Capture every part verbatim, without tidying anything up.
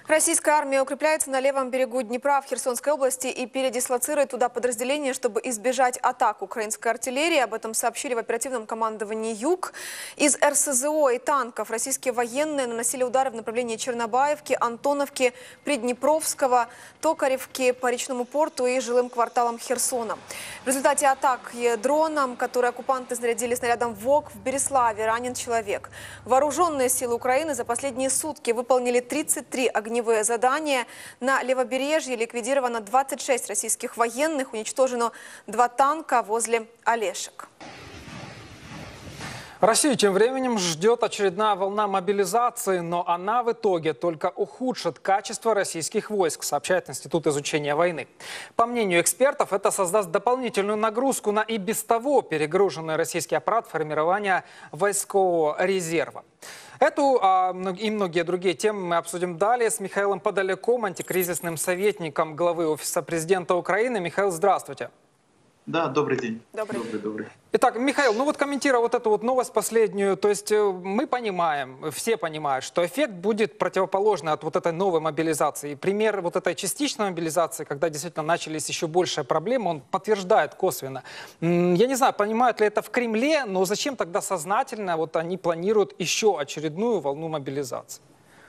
Российская армия укрепляется на левом берегу Днепра в Херсонской области и передислоцирует туда подразделения, чтобы избежать атак украинской артиллерии. Об этом сообщили в оперативном командовании «Юг». Из эр эс зэ о и танков российские военные наносили удары в направлении Чернобаевки, Антоновки, Приднепровского, Токаревки по речному порту и жилым кварталам Херсона. В результате атак дроном, которые оккупанты снарядили снарядом ВОК, в Береславе ранен человек. Вооруженные силы Украины за последние сутки выполнили тридцать три огневые задания. На левобережье ликвидировано двадцать шесть российских военных, уничтожено два танка возле Олешек. Россию тем временем ждет очередная волна мобилизации, но она в итоге только ухудшит качество российских войск, сообщает Институт изучения войны. По мнению экспертов, это создаст дополнительную нагрузку на и без того перегруженный российский аппарат формирования войскового резерва. Эту а, и многие другие темы мы обсудим далее с Михаилом Подоляком, антикризисным советником главы Офиса президента Украины. Михаил, здравствуйте. Да, добрый день. Добрый. Добрый, добрый. Итак, Михаил, ну вот комментируя вот эту вот новость последнюю, то есть мы понимаем, все понимают, что эффект будет противоположный от вот этой новой мобилизации. И пример вот этой частичной мобилизации, когда действительно начались еще большие проблемы, он подтверждает косвенно. Я не знаю, понимают ли это в Кремле, но зачем тогда сознательно вот они планируют еще очередную волну мобилизации?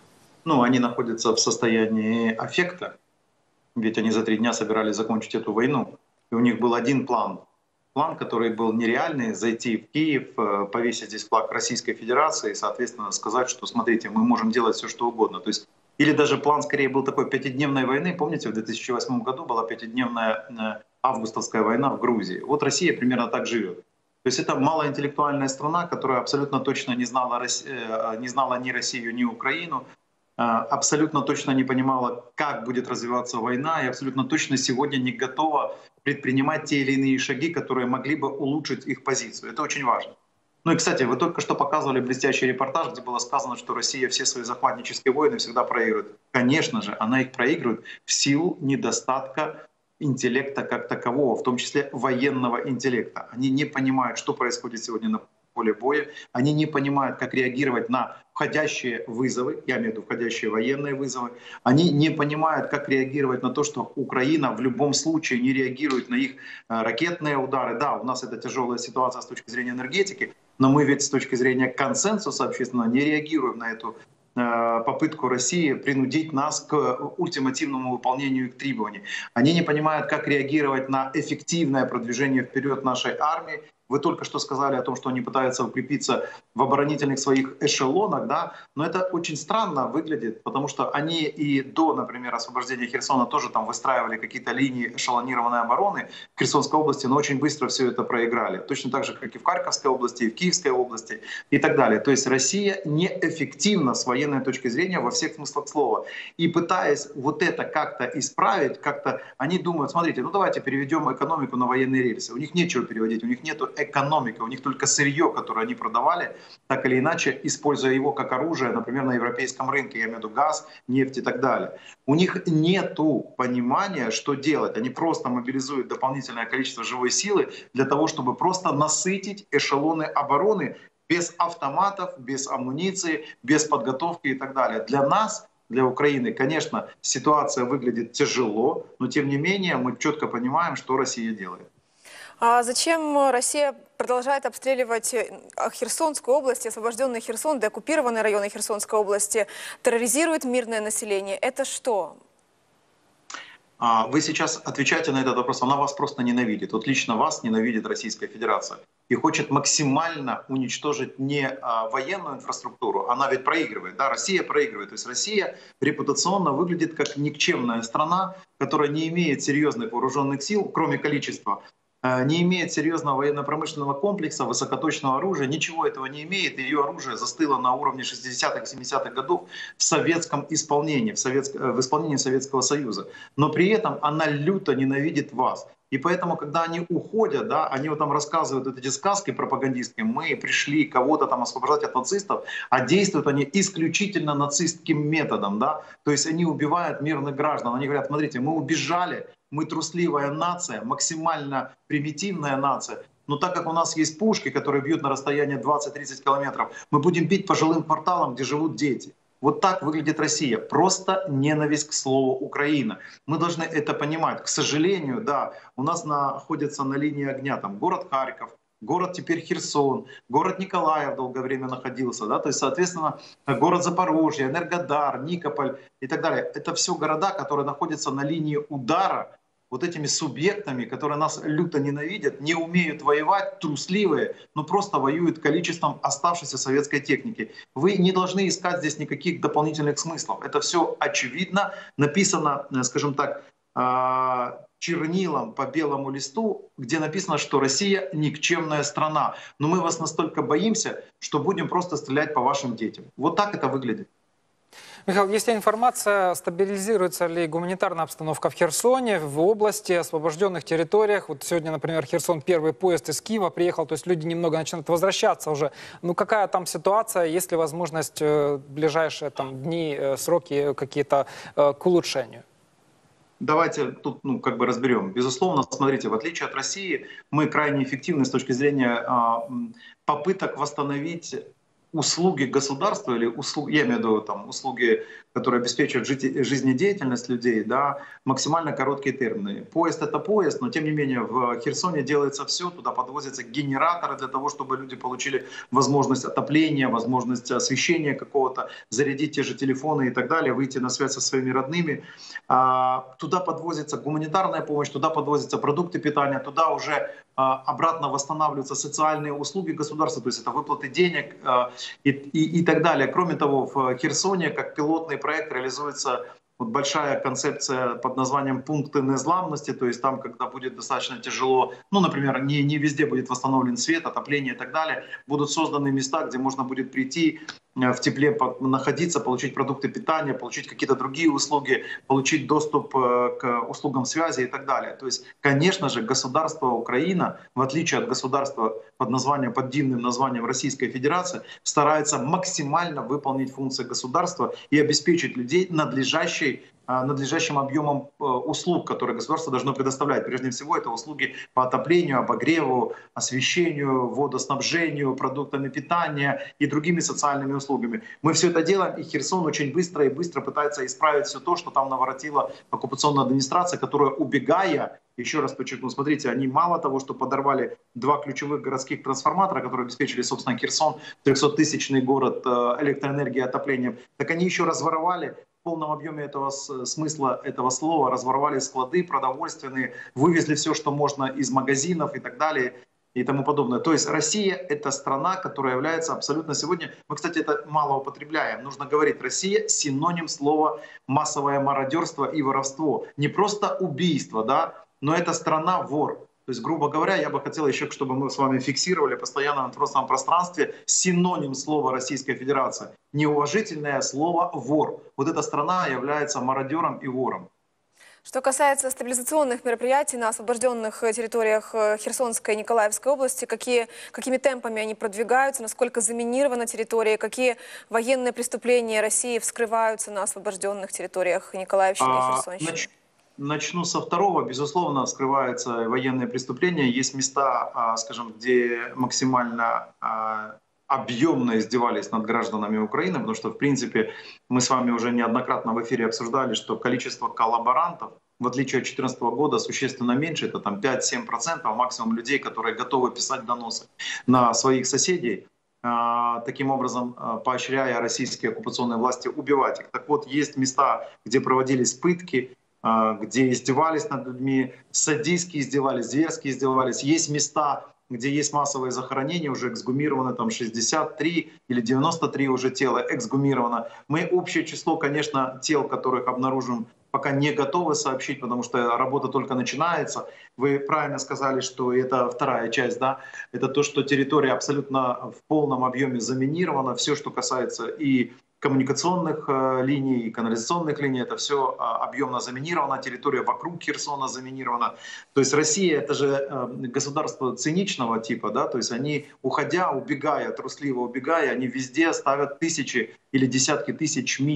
Ну, они находятся в состоянии аффекта, ведь они за три дня собирались закончить эту войну. И у них был один план. План, который был нереальный — зайти в Киев, повесить здесь флаг Российской Федерации и, соответственно, сказать, что, смотрите, мы можем делать все, что угодно. То есть, или даже план скорее был такой пятидневной войны. Помните, в две тысячи восьмом году была пятидневная августовская война в Грузии. Вот Россия примерно так живет. То есть это малоинтеллектуальная страна, которая абсолютно точно не знала, не знала ни Россию, ни Украину, абсолютно точно не понимала, как будет развиваться война, и абсолютно точно сегодня не готова предпринимать те или иные шаги, которые могли бы улучшить их позицию. Это очень важно. Ну и, кстати, вы только что показывали блестящий репортаж, где было сказано, что Россия все свои захватнические войны всегда проигрывает. Конечно же, она их проигрывает в силу недостатка интеллекта как такового, в том числе военного интеллекта. Они не понимают, что происходит сегодня на поле боя, они не понимают, как реагировать на входящие вызовы, я имею в виду входящие военные вызовы, они не понимают, как реагировать на то, что Украина в любом случае не реагирует на их ракетные удары. Да, у нас это тяжелая ситуация с точки зрения энергетики, но мы ведь с точки зрения консенсуса общественного не реагируем на эту попытку России принудить нас к ультимативному выполнению их требований. Они не понимают, как реагировать на эффективное продвижение вперед нашей армии. Вы только что сказали о том, что они пытаются укрепиться в оборонительных своих эшелонах, да, но это очень странно выглядит, потому что они и до, например, освобождения Херсона тоже там выстраивали какие-то линии эшелонированной обороны в Херсонской области, но очень быстро все это проиграли. Точно так же, как и в Харьковской области, и в Киевской области и так далее. То есть Россия неэффективна с военной точки зрения во всех смыслах слова. И пытаясь вот это как-то исправить, как-то они думают, смотрите, ну давайте переведем экономику на военные рельсы. У них нечего переводить, у них нету экономика, у них только сырье, которое они продавали, так или иначе, используя его как оружие, например, на европейском рынке, я имею в виду газ, нефть и так далее. У них нету понимания, что делать. Они просто мобилизуют дополнительное количество живой силы для того, чтобы просто насытить эшелоны обороны без автоматов, без амуниции, без подготовки и так далее. Для нас, для Украины, конечно, ситуация выглядит тяжело, но тем не менее мы четко понимаем, что Россия делает. А зачем Россия продолжает обстреливать Херсонскую область, освобожденный Херсон, деоккупированные районы Херсонской области, терроризирует мирное население? Это что? Вы сейчас отвечаете на этот вопрос. Она вас просто ненавидит. Вот лично вас ненавидит Российская Федерация. И хочет максимально уничтожить не военную инфраструктуру. Она ведь проигрывает. Да? Россия проигрывает. То есть Россия репутационно выглядит как никчемная страна, которая не имеет серьезных вооруженных сил, кроме количества, не имеет серьезного военно-промышленного комплекса, высокоточного оружия, ничего этого не имеет. Ее оружие застыло на уровне шестидесятых, семидесятых годов в советском исполнении, в, советск... в исполнении Советского Союза. Но при этом она люто ненавидит вас. И поэтому, когда они уходят, да, они вот там рассказывают вот эти сказки пропагандистские, мы пришли кого-то там освобождать от нацистов, а действуют они исключительно нацистским методом. Да? То есть они убивают мирных граждан. Они говорят, смотрите, мы убежали, мы трусливая нация, максимально примитивная нация. Но так как у нас есть пушки, которые бьют на расстояние двадцать-тридцать километров, мы будем бить по жилым кварталам, где живут дети. Вот так выглядит Россия. Просто ненависть к слову Украина. Мы должны это понимать. К сожалению, да, у нас находится на линии огня там город Харьков, город теперь Херсон, город Николаев долгое время находился, да, то есть, соответственно, город Запорожье, Энергодар, Никополь и так далее. Это все города, которые находятся на линии удара вот этими субъектами, которые нас люто ненавидят, не умеют воевать, трусливые, но просто воюют количеством оставшейся советской техники. Вы не должны искать здесь никаких дополнительных смыслов. Это все очевидно, написано, скажем так, чернилом по белому листу, где написано, что Россия никчемная страна. Но мы вас настолько боимся, что будем просто стрелять по вашим детям. Вот так это выглядит. Михаил, есть ли информация, стабилизируется ли гуманитарная обстановка в Херсоне, в области, освобожденных территориях? Вот сегодня, например, Херсон, первый поезд из Киева приехал, то есть люди немного начинают возвращаться уже. Ну какая там ситуация, есть ли возможность в ближайшие там, дни, сроки какие-то к улучшению? Давайте тут ну, как бы разберем. Безусловно, смотрите, в отличие от России, мы крайне эффективны с точки зрения а, попыток восстановить услуги государства или услуги, я имею в виду там, услуги, которые обеспечивают жизнедеятельность людей, да, максимально короткие термины. Поезд — это поезд, но тем не менее в Херсоне делается все, туда подвозятся генераторы для того, чтобы люди получили возможность отопления, возможность освещения какого-то, зарядить те же телефоны и так далее, выйти на связь со своими родными. Туда подвозится гуманитарная помощь, туда подвозятся продукты питания, туда уже обратно восстанавливаются социальные услуги государства, то есть это выплаты денег и, и, и так далее. Кроме того, в Херсоне как пилотный проект реализуется вот большая концепция под названием «Пункты незламности», то есть там, когда будет достаточно тяжело, ну, например, не, не везде будет восстановлен свет, отопление и так далее, будут созданы места, где можно будет прийти в тепле, находиться, получить продукты питания, получить какие-то другие услуги, получить доступ к услугам связи и так далее. То есть, конечно же, государство Украина, в отличие от государства под названием, под дивным названием Российская Федерация, старается максимально выполнить функции государства и обеспечить людей надлежащей надлежащим объемом услуг, которые государство должно предоставлять. Прежде всего, это услуги по отоплению, обогреву, освещению, водоснабжению, продуктами питания и другими социальными услугами. Мы все это делаем, и Херсон очень быстро и быстро пытается исправить все то, что там наворотила оккупационная администрация, которая, убегая, еще раз подчеркну, смотрите, они мало того, что подорвали два ключевых городских трансформатора, которые обеспечили, собственно, Херсон, трехсоттысячный город электроэнергией и отоплением, так они еще разворовали в полном объеме этого смысла этого слова, разворовали склады продовольственные, вывезли все, что можно из магазинов и так далее и тому подобное. То есть Россия — это страна, которая является абсолютно сегодня, мы, кстати, это мало употребляем, нужно говорить, Россия — синоним слова массовое мародерство и воровство. Не просто убийство, да, но это страна-вор. То есть, грубо говоря, я бы хотел еще, чтобы мы с вами фиксировали постоянно в информационном пространстве синоним слова Российская Федерация. Неуважительное слово «вор». Вот эта страна является мародером и вором. Что касается стабилизационных мероприятий на освобожденных территориях Херсонской и Николаевской области, какие, какими темпами они продвигаются, насколько заминирована территория, какие военные преступления России вскрываются на освобожденных территориях Николаевщины и Херсонщины? А, Начну со второго. Безусловно, скрываются военные преступления. Есть места, скажем, где максимально объемно издевались над гражданами Украины, потому что, в принципе, мы с вами уже неоднократно в эфире обсуждали, что количество коллаборантов, в отличие от две тысячи четырнадцатого года, существенно меньше. Это там пять-семь процентов максимум людей, которые готовы писать доносы на своих соседей, таким образом поощряя российские оккупационные власти убивать их. Так вот, есть места, где проводились пытки, где издевались над людьми, садистски издевались, зверски издевались. Есть места, где есть массовые захоронения, уже эксгумировано там шестьдесят три или девяносто три уже тела эксгумировано. Мы общее число, конечно, тел, которых обнаружим, пока не готовы сообщить, потому что работа только начинается. Вы правильно сказали, что это вторая часть, да, это то, что территория абсолютно в полном объеме заминирована. Все, что касается и коммуникационных линий, и канализационных линий, это все объемно заминировано, территория вокруг Херсона заминирована. То есть Россия — это же государство циничного типа, да, то есть они, уходя, убегая, трусливо убегая, они везде ставят тысячи или десятки тысяч мин.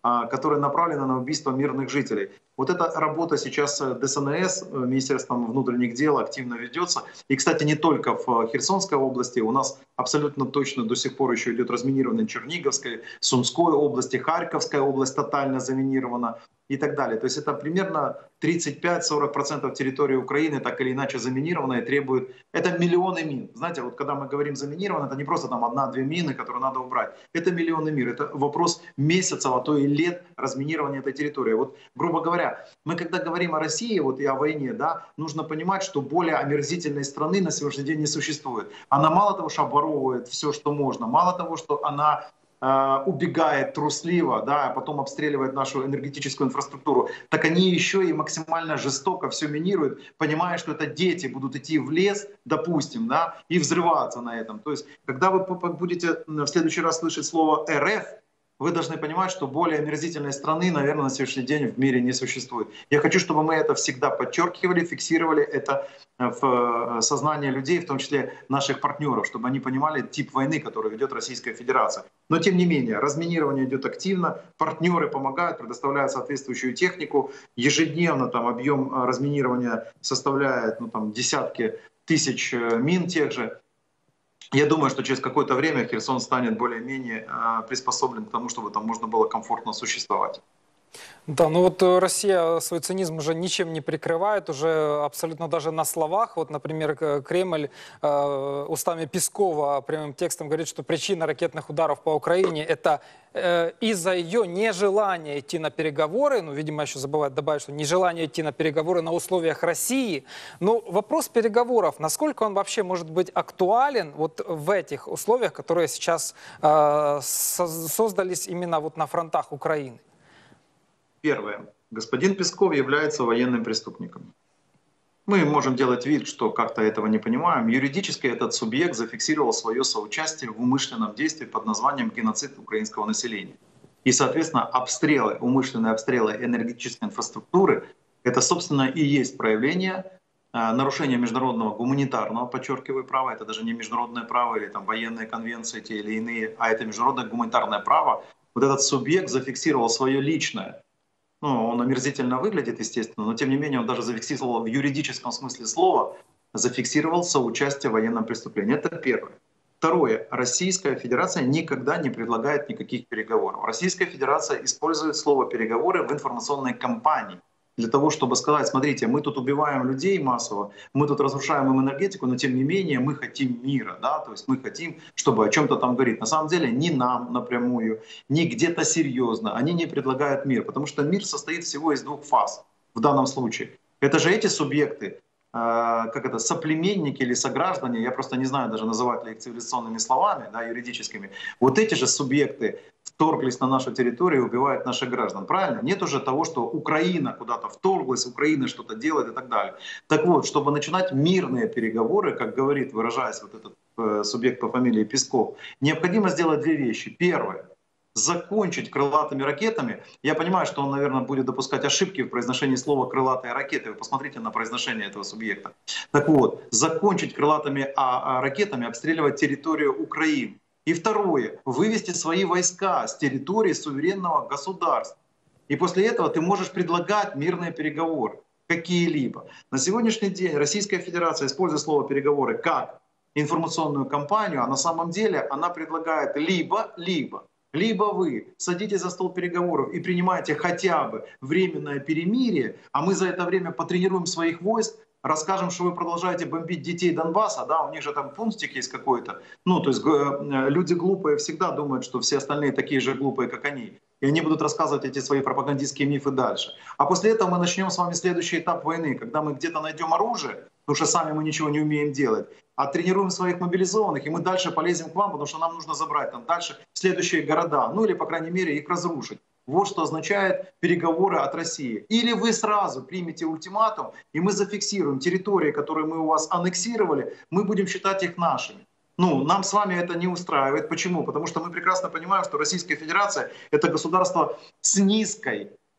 которая направлена на убийство мирных жителей. Вот эта работа сейчас ДСНС, Министерством внутренних дел, активно ведется. И, кстати, не только в Херсонской области. У нас абсолютно точно до сих пор еще идет разминирование Черниговской, Сумской области, Харьковская область тотально заминирована и так далее. То есть это примерно тридцать пять — сорок процентов территории Украины так или иначе заминировано и требует... Это миллионы мин. Знаете, вот когда мы говорим заминировано, это не просто там одна-две мины, которые надо убрать. Это миллионы мин. Это вопрос месяцев, а то и лет разминирования этой территории. Вот, грубо говоря, мы когда говорим о России вот, и о войне, да, нужно понимать, что более омерзительной страны на сегодняшний день не существует. Она мало того, что оборовывает все, что можно, мало того, что она э, убегает трусливо, да, а потом обстреливает нашу энергетическую инфраструктуру, так они еще и максимально жестоко все минируют, понимая, что это дети будут идти в лес, допустим, да, и взрываться на этом. То есть, когда вы будете в следующий раз слышать слово РФ, вы должны понимать, что более омерзительной страны, наверное, на сегодняшний день в мире не существует. Я хочу, чтобы мы это всегда подчеркивали, фиксировали это в сознании людей, в том числе наших партнеров, чтобы они понимали тип войны, который ведет Российская Федерация. Но тем не менее, разминирование идет активно, партнеры помогают, предоставляют соответствующую технику. Ежедневно там объем разминирования составляет ну, там, десятки тысяч мин тех же. Я думаю, что через какое-то время Херсон станет более-менее э, приспособлен к тому, чтобы там можно было комфортно существовать. Да, ну вот Россия свой цинизм уже ничем не прикрывает, уже абсолютно даже на словах. Вот, например, Кремль э, устами Пескова прямым текстом говорит, что причина ракетных ударов по Украине – это э, из-за ее нежелания идти на переговоры. Ну, видимо, еще забывает добавить, что нежелание идти на переговоры на условиях России. Но вопрос переговоров, насколько он вообще может быть актуален вот в этих условиях, которые сейчас э, создались именно вот на фронтах Украины? Первое. Господин Песков является военным преступником. Мы можем делать вид, что как-то этого не понимаем. Юридически этот субъект зафиксировал свое соучастие в умышленном действии под названием геноцид украинского населения. И, соответственно, обстрелы, умышленные обстрелы энергетической инфраструктуры — это, собственно, и есть проявление э, нарушения международного гуманитарного, подчеркиваю, права. Это даже не международное право или там, военные конвенции те или иные, а это международное гуманитарное право. Вот этот субъект зафиксировал свое личное. Ну, он омерзительно выглядит, естественно, но тем не менее он даже зафиксировал в юридическом смысле слова, зафиксировал соучастие в военном преступлении. Это первое. Второе. Российская Федерация никогда не предлагает никаких переговоров. Российская Федерация использует слово «переговоры» в информационной кампании для того, чтобы сказать: смотрите, мы тут убиваем людей массово, мы тут разрушаем им энергетику, но тем не менее мы хотим мира, да, то есть мы хотим, чтобы о чем-то там говорить. На самом деле ни нам напрямую, ни где-то серьезно они не предлагают мир, потому что мир состоит всего из двух фаз в данном случае. Это же эти субъекты, э, как это, соплеменники или сограждане, я просто не знаю даже называть ли их цивилизационными словами, да, юридическими, вот эти же субъекты вторглись на нашу территорию и убивают наших граждан. Правильно? Нет уже того, что Украина куда-то вторглась, Украина что-то делает и так далее. Так вот, чтобы начинать мирные переговоры, как говорит, выражаясь вот этот э, субъект по фамилии Песков, необходимо сделать две вещи. Первое. Закончить крылатыми ракетами. Я понимаю, что он, наверное, будет допускать ошибки в произношении слова «крылатые ракеты». Вы посмотрите на произношение этого субъекта. Так вот, закончить крылатыми а, а, ракетами обстреливать территорию Украины. И второе, вывести свои войска с территории суверенного государства. И после этого ты можешь предлагать мирные переговоры, какие-либо. На сегодняшний день Российская Федерация использует слово «переговоры» как информационную кампанию, а на самом деле она предлагает либо-либо. Либо вы садитесь за стол переговоров и принимаете хотя бы временное перемирие, а мы за это время потренируем своих войск, расскажем, что вы продолжаете бомбить детей Донбасса, да, у них же там пунктик есть какой-то. Ну, то есть э, люди глупые всегда думают, что все остальные такие же глупые, как они. И они будут рассказывать эти свои пропагандистские мифы дальше. А после этого мы начнем с вами следующий этап войны, когда мы где-то найдем оружие, потому что сами мы ничего не умеем делать, а тренируем своих мобилизованных, и мы дальше полезем к вам, потому что нам нужно забрать там дальше следующие города, ну или, по крайней мере, их разрушить. Вот что означает переговоры от России. Или вы сразу примете ультиматум, и мы зафиксируем территории, которые мы у вас аннексировали, мы будем считать их нашими. Ну, нам с вами это не устраивает. Почему? Потому что мы прекрасно понимаем, что Российская Федерация — это государство с низкой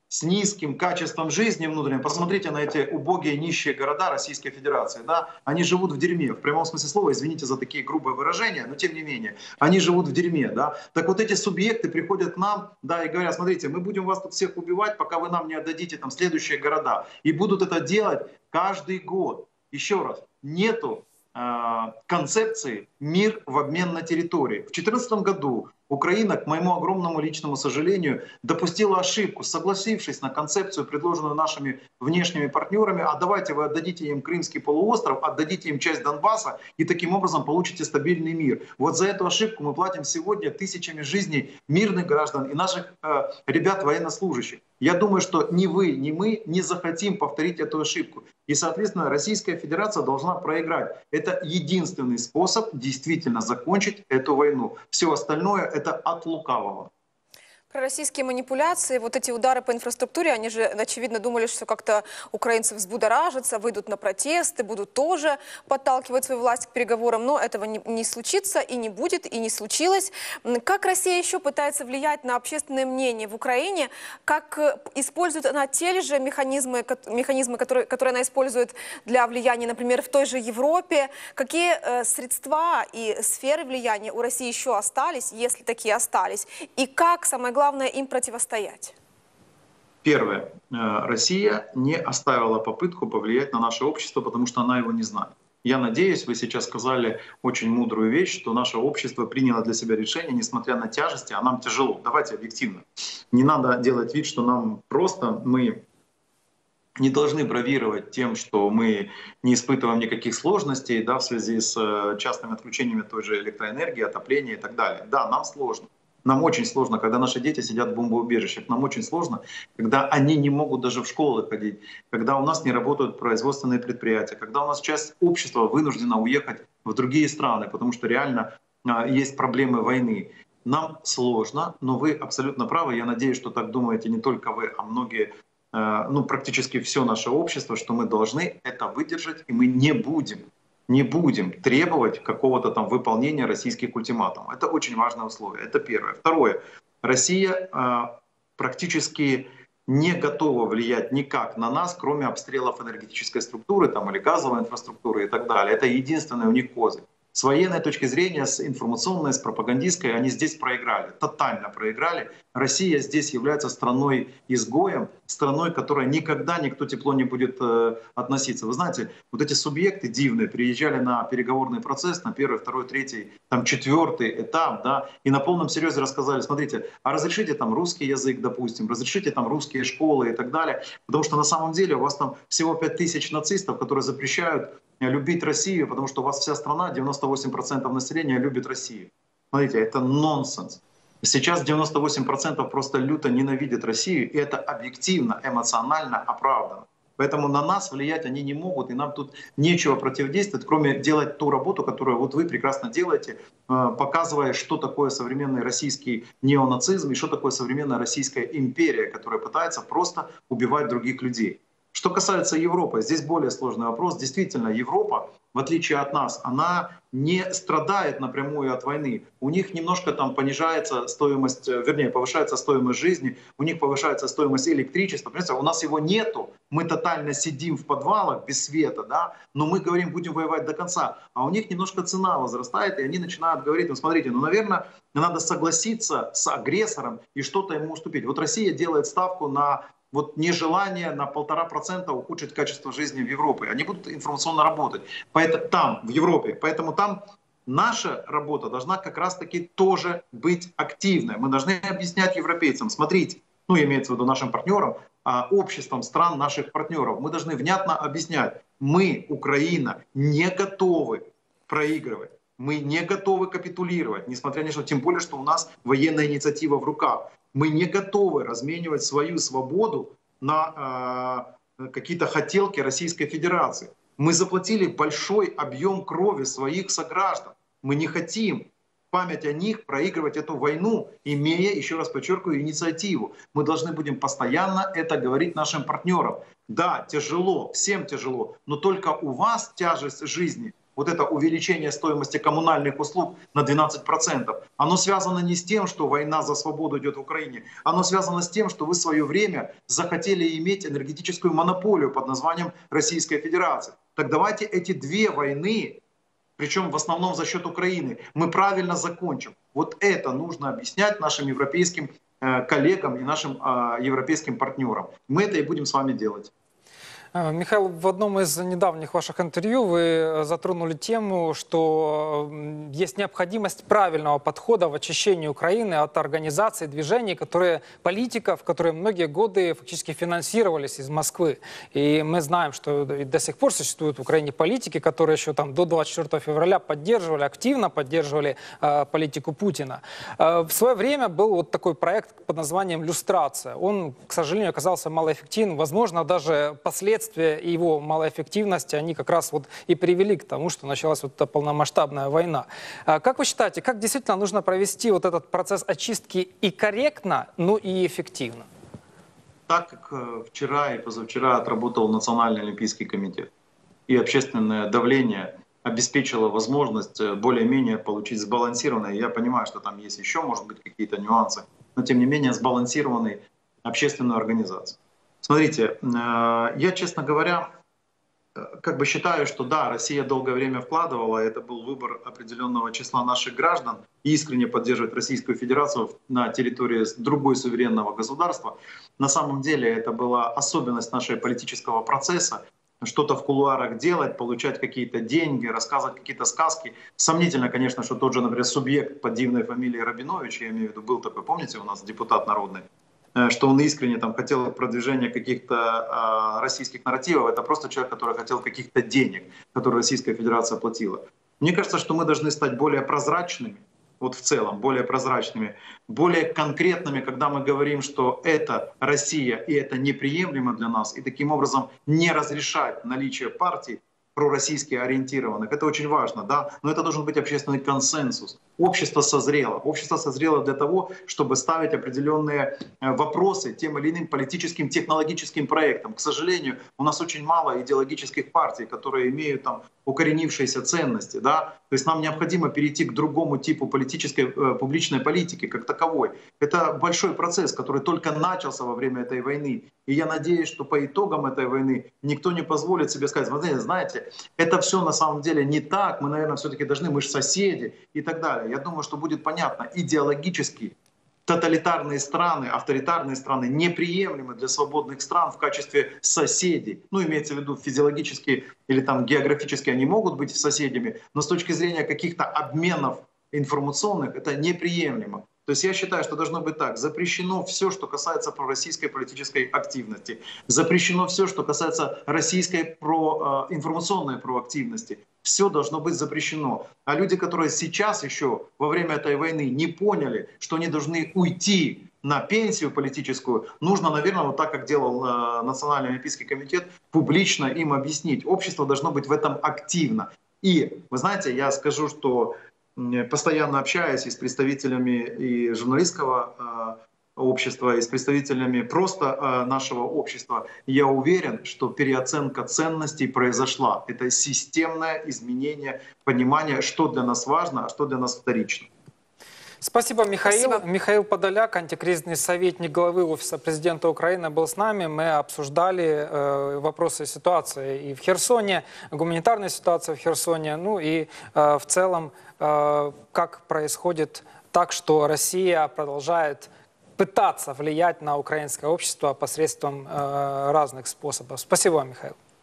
с низким качеством жизни внутренним. Посмотрите на эти убогие нищие города Российской Федерации. Да? Они живут в дерьме. В прямом смысле слова, извините за такие грубые выражения, но тем не менее, они живут в дерьме. Да? Так вот эти субъекты приходят к нам, да, и говорят: смотрите, мы будем вас тут всех убивать, пока вы нам не отдадите там следующие города. И будут это делать каждый год. Еще раз, нету э, концепции «мир в обмен на территории». В две тысячи четырнадцатом году Украина, к моему огромному личному сожалению, допустила ошибку, согласившись на концепцию, предложенную нашими внешними партнерами: а давайте вы отдадите им Крымский полуостров, отдадите им часть Донбасса, и таким образом получите стабильный мир. Вот за эту ошибку мы платим сегодня тысячами жизней мирных граждан и наших э, ребят военнослужащих. Я думаю, что ни вы, ни мы не захотим повторить эту ошибку. И, соответственно, Российская Федерация должна проиграть. Это единственный способ действительно закончить эту войну. Все остальное — это от лукавого. Пророссийские манипуляции, вот эти удары по инфраструктуре, они же, очевидно, думали, что как-то украинцы взбудоражатся, выйдут на протесты, будут тоже подталкивать свою власть к переговорам. Но этого не, не случится и не будет, и не случилось. Как Россия еще пытается влиять на общественное мнение в Украине? Как использует она те ли же механизмы, механизмы которые, которые она использует для влияния, например, в той же Европе? Какие э, средства и сферы влияния у России еще остались, если такие остались? И как, самое главное, главное им противостоять? Первое. Россия не оставила попытку повлиять на наше общество, потому что она его не знает. Я надеюсь, вы сейчас сказали очень мудрую вещь, что наше общество приняло для себя решение, несмотря на тяжести, а нам тяжело. Давайте объективно. Не надо делать вид, что нам просто, мы не должны бравировать тем, что мы не испытываем никаких сложностей, да, в связи с частыми отключениями той же электроэнергии, отопления и так далее. Да, нам сложно. Нам очень сложно, когда наши дети сидят в бомбоубежищах. Нам очень сложно, когда они не могут даже в школы ходить, когда у нас не работают производственные предприятия, когда у нас часть общества вынуждена уехать в другие страны, потому что реально а, есть проблемы войны. Нам сложно, но вы абсолютно правы. Я надеюсь, что так думаете не только вы, а многие, а, ну практически все наше общество, что мы должны это выдержать, и мы не будем. не будем требовать какого-то там выполнения российских ультиматумов. Это очень важное условие. Это первое. Второе. Россия э, практически не готова влиять никак на нас, кроме обстрелов энергетической структуры там, или газовой инфраструктуры и так далее. Это единственный у них козырь. С военной точки зрения, с информационной, с пропагандистской, они здесь проиграли, тотально проиграли. Россия здесь является страной-изгоем, страной, к которой никогда никто тепло не будет э, относиться. Вы знаете, вот эти субъекты дивные приезжали на переговорный процесс, на первый, второй, третий, там четвертый этап, да, и на полном серьезе рассказали: смотрите, а разрешите там русский язык, допустим, разрешите там русские школы и так далее, потому что на самом деле у вас там всего пять тысяч нацистов, которые запрещают любить Россию, потому что у вас вся страна, девяносто восемь процентов населения любит Россию. Смотрите, это нонсенс. Сейчас девяносто восемь процентов просто люто ненавидят Россию, и это объективно, эмоционально оправдано. Поэтому на нас влиять они не могут, и нам тут нечего противодействовать, кроме делать ту работу, которую вот вы прекрасно делаете, показывая, что такое современный российский неонацизм и что такое современная российская империя, которая пытается просто убивать других людей. Что касается Европы, здесь более сложный вопрос. Действительно, Европа, в отличие от нас, она не страдает напрямую от войны. У них немножко там понижается стоимость, вернее, повышается стоимость жизни, у них повышается стоимость электричества. Понимаете, у нас его нету, мы тотально сидим в подвалах без света, да, но мы говорим, будем воевать до конца. А у них немножко цена возрастает, и они начинают говорить: ну смотрите, ну наверное, надо согласиться с агрессором и что-то ему уступить. Вот Россия делает ставку на вот нежелание на полтора процента ухудшить качество жизни в Европе. Они будут информационно работать. Поэтому, там, в Европе. Поэтому там наша работа должна как раз-таки тоже быть активной. Мы должны объяснять европейцам: смотрите, ну имеется в виду нашим партнерам, обществом стран наших партнеров, мы должны внятно объяснять: мы, Украина, не готовы проигрывать. Мы не готовы капитулировать, несмотря ни на что, тем более, что у нас военная инициатива в руках. Мы не готовы разменивать свою свободу на э, какие-то хотелки Российской Федерации. Мы заплатили большой объем крови своих сограждан. Мы не хотим в память о них проигрывать эту войну, имея, еще раз подчеркиваю, инициативу. Мы должны будем постоянно это говорить нашим партнерам. Да, тяжело, всем тяжело, но только у вас тяжесть жизни вот это увеличение стоимости коммунальных услуг на двенадцать процентов, оно связано не с тем, что война за свободу идет в Украине, оно связано с тем, что вы в свое время захотели иметь энергетическую монополию под названием Российская Федерация. Так давайте эти две войны, причем в основном за счет Украины, мы правильно закончим. Вот это нужно объяснять нашим европейским э, коллегам и нашим э, европейским партнерам. Мы это и будем с вами делать. Михаил, в одном из недавних ваших интервью вы затронули тему, что есть необходимость правильного подхода в очищении Украины от организаций, движений, которые, политиков, которые многие годы фактически финансировались из Москвы. И мы знаем, что до сих пор существуют в Украине политики, которые еще там до двадцать четвёртого февраля поддерживали, активно поддерживали э, политику Путина. Э, в свое время был вот такой проект под названием «Люстрация». Он, к сожалению, оказался малоэффективным. Возможно, даже последствия и его малоэффективности, они как раз вот и привели к тому, что началась вот эта полномасштабная война. Как вы считаете, как действительно нужно провести вот этот процесс очистки и корректно, но и эффективно? Так как вчера и позавчера отработал Национальный олимпийский комитет, и общественное давление обеспечило возможность более-менее получить сбалансированное, я понимаю, что там есть еще, может быть, какие-то нюансы, но тем не менее сбалансированной общественную организацию. Смотрите, я, честно говоря, как бы считаю, что да, Россия долгое время вкладывала, это был выбор определенного числа наших граждан, искренне поддерживать Российскую Федерацию на территории другой суверенного государства. На самом деле это была особенность нашего политического процесса, что-то в кулуарах делать, получать какие-то деньги, рассказывать какие-то сказки. Сомнительно, конечно, что тот же, например, субъект под дивной фамилией Рабинович, я имею в виду, был такой, помните, у нас депутат народный, что он искренне там хотел продвижения каких-то э, российских нарративов, это просто человек, который хотел каких-то денег, которые Российская Федерация платила. Мне кажется, что мы должны стать более прозрачными, вот в целом, более прозрачными, более конкретными, когда мы говорим, что это Россия и это неприемлемо для нас, и таким образом не разрешать наличие партий пророссийски ориентированных. Это очень важно, да, но это должен быть общественный консенсус. Общество созрело. Общество созрело для того, чтобы ставить определенные вопросы тем или иным политическим, технологическим проектам. К сожалению, у нас очень мало идеологических партий, которые имеют там укоренившиеся ценности, да. То есть нам необходимо перейти к другому типу политической, э, публичной политики как таковой. Это большой процесс, который только начался во время этой войны. И я надеюсь, что по итогам этой войны никто не позволит себе сказать: смотрите, знаете, это все на самом деле не так, мы, наверное, все-таки должны, мы же соседи и так далее. Я думаю, что будет понятно, идеологически тоталитарные страны, авторитарные страны неприемлемы для свободных стран в качестве соседей. Ну, имеется в виду физиологически или там географически они могут быть соседями, но с точки зрения каких-то обменов информационных это неприемлемо. То есть я считаю, что должно быть так: запрещено все, что касается пророссийской политической активности, запрещено все, что касается российской про, э, информационной проактивности. Все должно быть запрещено. А люди, которые сейчас еще во время этой войны не поняли, что они должны уйти на пенсию политическую, нужно, наверное, вот так, как делал э, Национальный олимпийский комитет, публично им объяснить. Общество должно быть в этом активно. И, вы знаете, я скажу, что постоянно общаясь и с представителями и журналистского э, общества, и с представителями просто э, нашего общества, я уверен, что переоценка ценностей произошла. Это системное изменение понимания, что для нас важно, а что для нас вторично. Спасибо, Михаил. Спасибо. Михаил Подоляк, антикризисный советник главы Офиса президента Украины, был с нами. Мы обсуждали э, вопросы ситуации и в Херсоне, гуманитарной ситуации в Херсоне, ну и э, в целом, э, как происходит так, что Россия продолжает пытаться влиять на украинское общество посредством э, разных способов. Спасибо вам, Михаил.